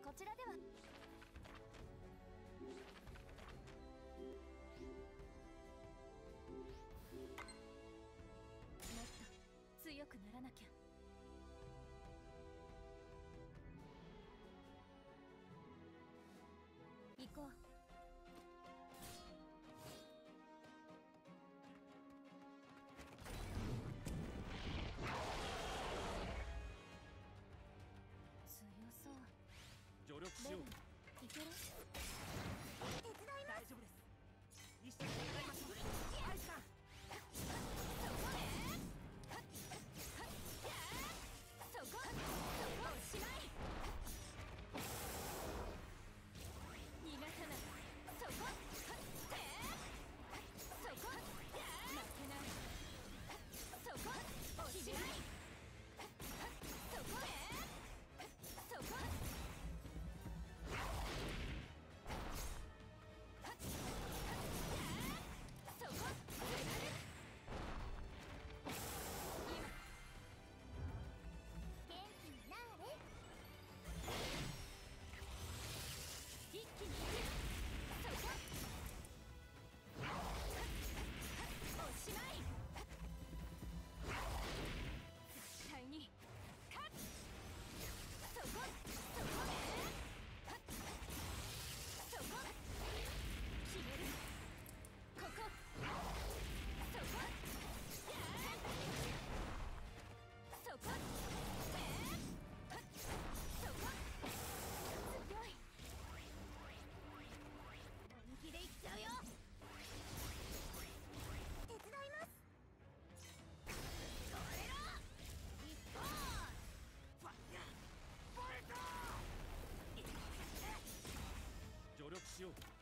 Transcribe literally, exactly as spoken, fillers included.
こちらではもっと強くならなきゃ。行こう。強そう。 助力しよう。 いける？手伝います。 大丈夫です。一緒に戦いましょう。アイさん。 そこそこおしまい。逃がさない。そこそこ負けない。そこおしまい。そこそこそこ一気にいく。そこおしまい。絶対に勝つ。そこそこそこ決める。ここそこそこそこ強い。本気でいっちゃうよ。手伝います。それろ一本ファイヤーファイトー。 助力しよう。